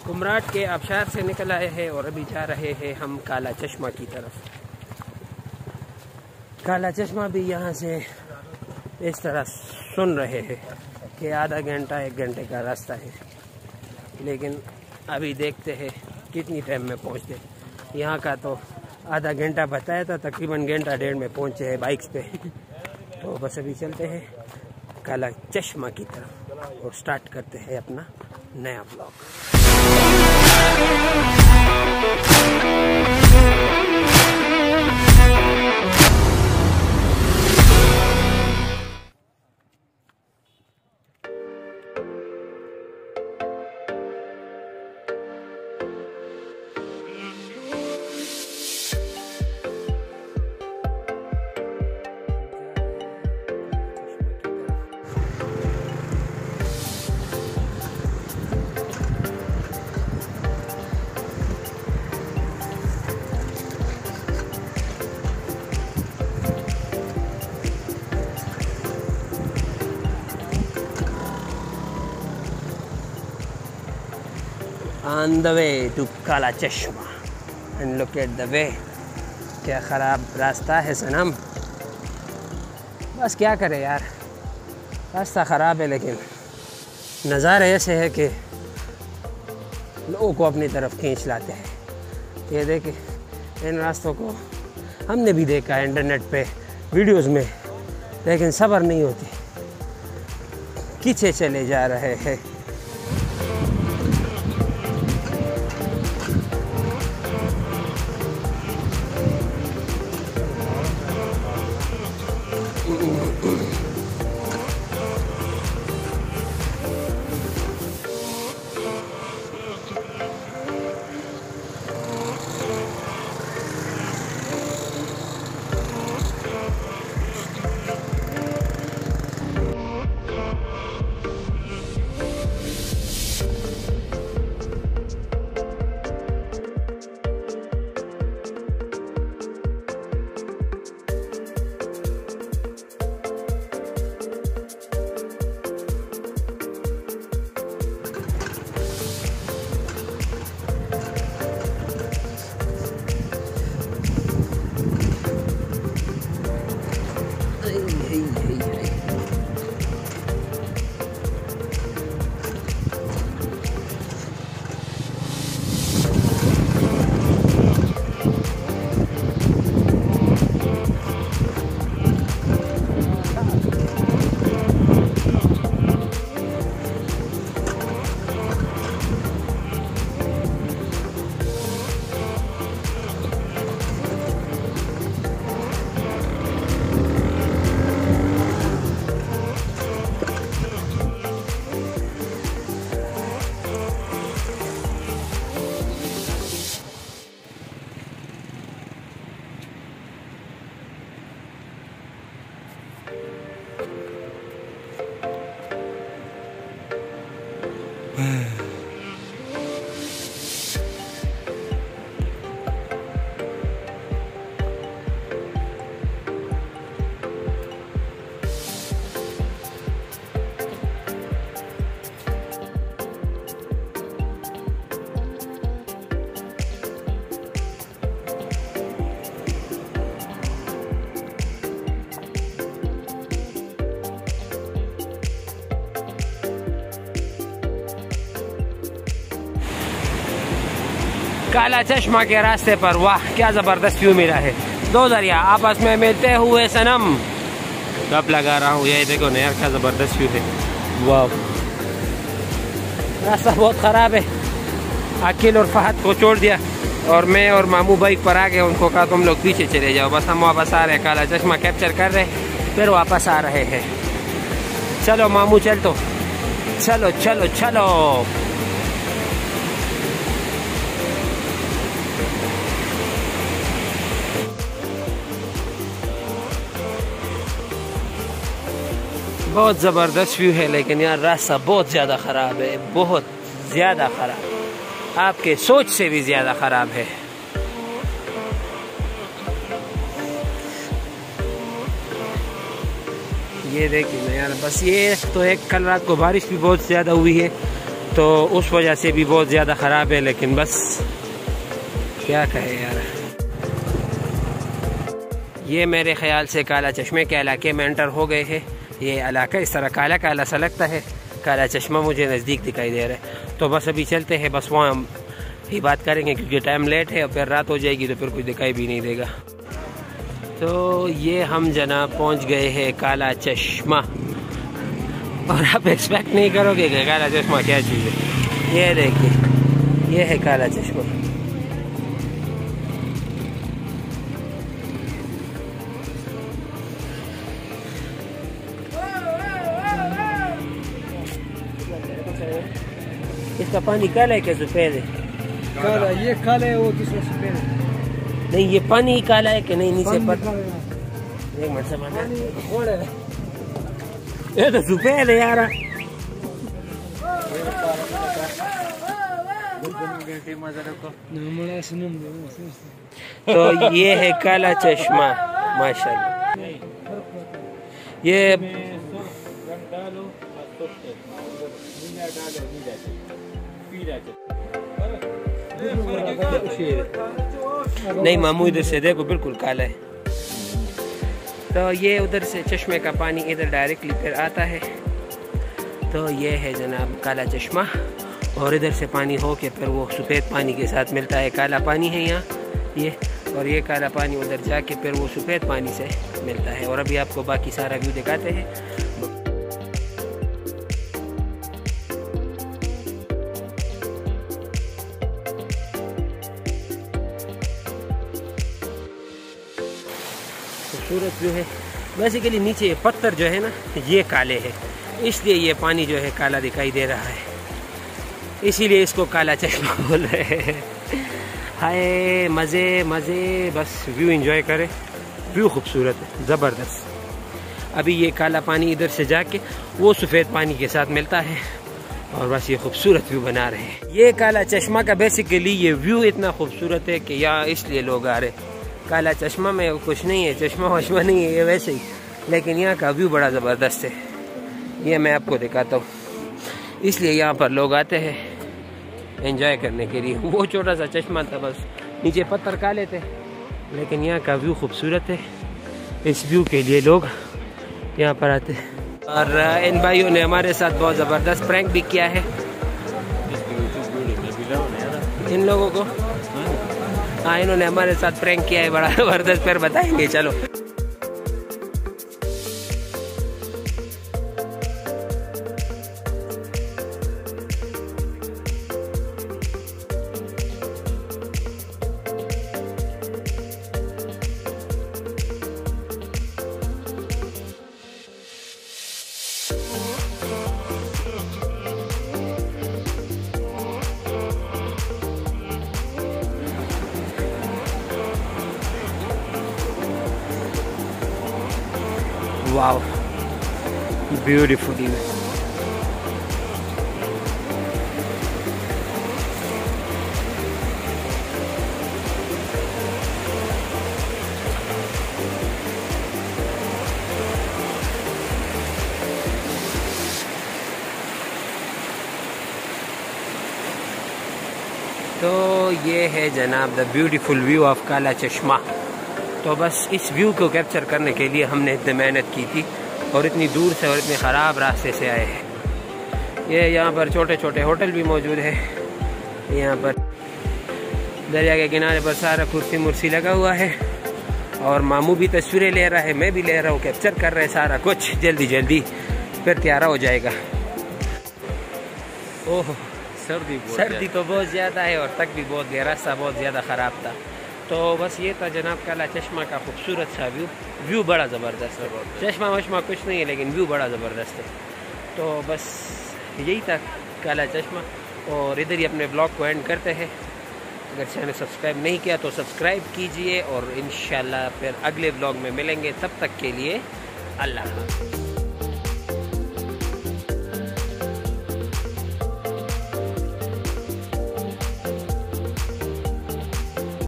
कुमराट के आबशार से निकल आए हैं और अभी जा रहे हैं हम काला चश्मा की तरफ। काला चश्मा भी यहाँ से इस तरह सुन रहे हैं कि आधा घंटा 1 घंटे का रास्ता है, लेकिन अभी देखते हैं कितनी टाइम में पहुँचते। यहाँ का तो आधा घंटा बताया था, तकरीबन घंटा 1.5 में पहुँचे हैं बाइक्स पे। तो बस अभी चलते हैं काला चश्मा की तरफ और स्टार्ट करते हैं अपना नया blog. On the way to काला चश्मा and look at the way। क्या ख़राब रास्ता है सनम, बस क्या करे यार, रास्ता ख़राब है लेकिन नज़ारे ऐसे है कि लोगों को अपनी तरफ खींच लाते हैं। ये देखे, इन रास्तों को हमने भी देखा है इंटरनेट पे वीडियोस में, लेकिन सब्र नहीं होती, खींचे चले जा रहे हैं। काला चश्मा के रास्ते पर वाह क्या जबरदस्त व्यू मिला है। 2 दरिया आपस में मिलते हुए सनम, कब लगा रहा हूँ। ये देखो यार क्या जबरदस्त व्यू है, वाह। रास्ता बहुत ख़राब है, अकील और फहद को छोड़ दिया और मैं और मामू बाइक पर आ गए। उनको कहा तुम लोग पीछे चले जाओ, बस हम वापस आ रहे हैं। काला चश्मा कैप्चर कर रहे फिर वापस आ रहे हैं। चलो मामू चल, तो चलो चलो चलो। बहुत ज़बरदस्त व्यू है, लेकिन यार रास्ता बहुत ज़्यादा ख़राब है, बहुत ज़्यादा ख़राब, आपके सोच से भी ज़्यादा ख़राब है। ये देखिए ना यार, बस ये तो एक कल रात को बारिश भी बहुत ज़्यादा हुई है, तो उस वजह से भी बहुत ज़्यादा ख़राब है, लेकिन बस क्या कहे यार। ये मेरे ख्याल से काला चश्मे के इलाके में एंटर हो गए हैं। ये इलाका इस तरह काला काला सा लगता है, काला चश्मा मुझे नज़दीक दिखाई दे रहा है। तो बस अभी चलते हैं, बस वहाँ ही बात करेंगे क्योंकि टाइम लेट है और फिर रात हो जाएगी तो फिर कुछ दिखाई भी नहीं देगा। तो ये हम जनाब पहुँच गए हैं काला चश्मा, और आप एक्सपेक्ट नहीं करोगे कि काला चश्मा क्या चीज़ है। ये देखिए, ये है काला चश्मा। इसका पानी काला है क्या सफेद है? काला, ये काला है, वो दूसरा सफेद है। नहीं, ये पानी ही काला है कि नहीं? नीचे पर एक मिनट से ये तो सफेद है यार। तो ये है काला चश्मा माशाल्लाह। ये नहीं मामू, इधर से देखो बिल्कुल काला है। तो ये उधर से चश्मे का पानी इधर डायरेक्टली फिर आता है। तो ये है जनाब काला चश्मा, और इधर से पानी हो के फिर वो सफ़ेद पानी के साथ मिलता है। काला पानी है यहाँ ये, और ये काला पानी उधर जाके फिर वो सफ़ेद पानी से मिलता है। और अभी आपको बाकी सारा व्यू दिखाते हैं। खूबसूरत व्यू है। बेसिकली नीचे पत्थर जो है ना ये काले हैं, इसलिए ये पानी जो है काला दिखाई दे रहा है, इसीलिए इसको काला चश्मा बोल रहे हैं। हाय मज़े मज़े, बस व्यू एंजॉय करें। व्यू खूबसूरत है, ज़बरदस्त। अभी ये काला पानी इधर से जाके वो सफ़ेद पानी के साथ मिलता है, और बस ये खूबसूरत व्यू बना रहे हैं। ये काला चश्मा का बेसिकली ये व्यू इतना खूबसूरत है कि यहाँ इसलिए लोग आ रहे। काला चश्मा में कुछ नहीं है, चश्मा वश्मा नहीं है, ये वैसे ही, लेकिन यहाँ का व्यू बड़ा ज़बरदस्त है। ये मैं आपको दिखाता हूँ, इसलिए यहाँ पर लोग आते हैं एंजॉय करने के लिए। वो छोटा सा चश्मा था, बस नीचे पत्थर काले थे, लेकिन यहाँ का व्यू खूबसूरत है। इस व्यू के लिए लोग यहाँ पर आते हैं। और इन भाइयों ने हमारे साथ बहुत ज़बरदस्त प्रैंक भी किया है। इन लोगों को हाँ, इन्होंने हमारे साथ प्रैंक किया है बड़ा ज़बरदस्त, फिर बताएंगे। चलो वाओ, ब्यूटीफुल इमेज। तो ये है जनाब द ब्यूटीफुल व्यू ऑफ काला चश्मा। तो बस इस व्यू को कैप्चर करने के लिए हमने इतनी मेहनत की थी, और इतनी दूर से और इतने ख़राब रास्ते से आए हैं। ये यहाँ पर छोटे छोटे होटल भी मौजूद है। यहाँ पर दरिया के किनारे पर सारा कुर्सी मुर्सी लगा हुआ है, और मामू भी तस्वीरें ले रहा है, मैं भी ले रहा हूँ, कैप्चर कर रहे हैं सारा कुछ। जल्दी जल्दी फिर तैयार हो जाएगा। ओह, सर्दी तो बहुत ज़्यादा है, और तक भी बहुत गया, रास्ता बहुत ज़्यादा ख़राब था। तो बस ये था जनाब काला चश्मा का खूबसूरत सा व्यू बड़ा ज़बरदस्त है। चश्मा वश्मा कुछ नहीं है, लेकिन व्यू बड़ा ज़बरदस्त है। तो बस यही था काला चश्मा, और इधर ही अपने ब्लॉग को एंड करते हैं। अगर चैनल सब्सक्राइब नहीं किया तो सब्सक्राइब कीजिए, और इंशाल्लाह फिर अगले ब्लॉग में मिलेंगे। तब तक के लिए अल्लाह हाफ़िज़।